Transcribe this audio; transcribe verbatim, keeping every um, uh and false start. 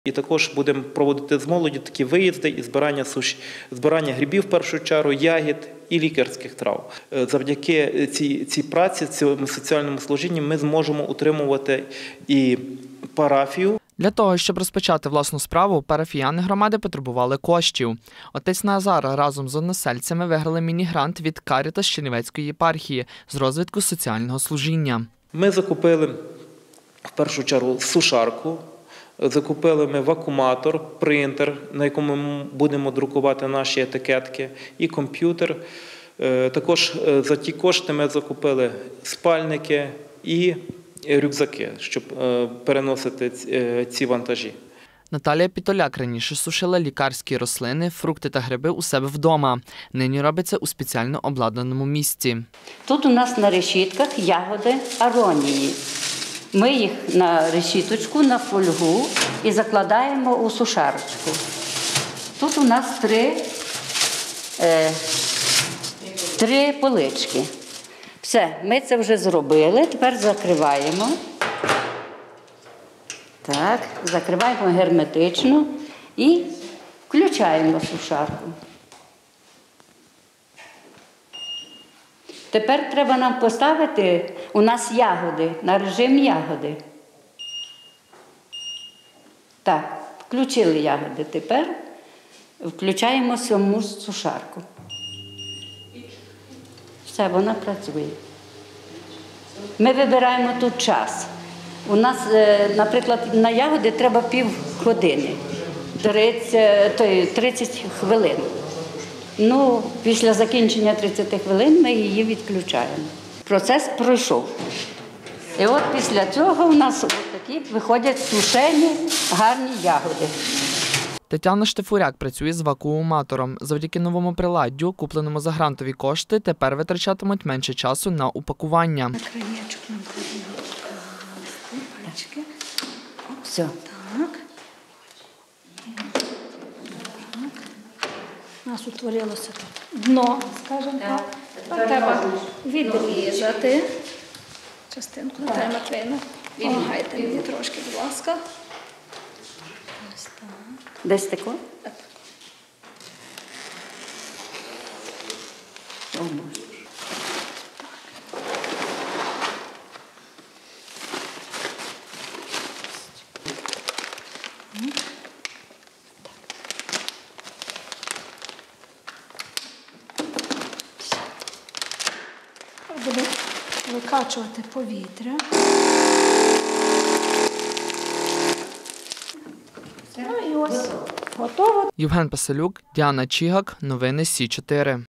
І також будемо проводити з молоді такі виїзди і збирання суш... збирання грибів в першу чергу, ягід і лікарських трав. Завдяки цій, цій праці, цьому соціальному служінню ми зможемо утримувати і парафію. Для того, щоб розпочати власну справу, парафіяни громади потребували коштів. Отець Назар разом з односельцями виграли міні-грант від Карітас Чернівецької єпархії з розвитку соціального служіння. Ми закупили в першу чергу сушарку, закупили ми вакууматор, принтер, на якому ми будемо друкувати наші етикетки, і комп'ютер. Також за ті кошти ми закупили спальники і рюкзаки, щоб переносити ці вантажі. Наталія Пітоляк раніше сушила лікарські рослини, фрукти та гриби у себе вдома. Нині робить це у спеціально обладнаному місці. Тут у нас на решітках ягоди аронії. Ми їх на решіточку, на фольгу і закладаємо у сушарочку. Тут у нас три, е, три полички. Все, ми це вже зробили, тепер закриваємо. Так, закриваємо герметично і включаємо сушарку. Тепер треба нам поставити, у нас ягоди, на режим ягоди. Так, включили ягоди. Тепер включаємо саму сушарку. Все, вона працює. Ми вибираємо тут час. У нас, наприклад, на ягоди треба пів години, тридцять хвилин. Ну, після закінчення тридцяти хвилин ми її відключаємо. Процес пройшов. І от після цього у нас такі виходять сушені, гарні ягоди. Тетяна Штефуряк працює з вакууматором. Завдяки новому приладдю, купленому за грантові кошти, тепер витрачатимуть менше часу на упакування. На краєчок нам кладемо. Все. Так. У нас утворилося тут дно, скажімо так. Так. Треба відрізати частинку. Наталя Матвіївна, допомагайте мені трошки, будь ласка. Ось так. Десь тако? Так. О, Будемо викачувати повітря. Ну і ось готово. Євген Пасилюк, Діана Чігак, новини Сі чотири.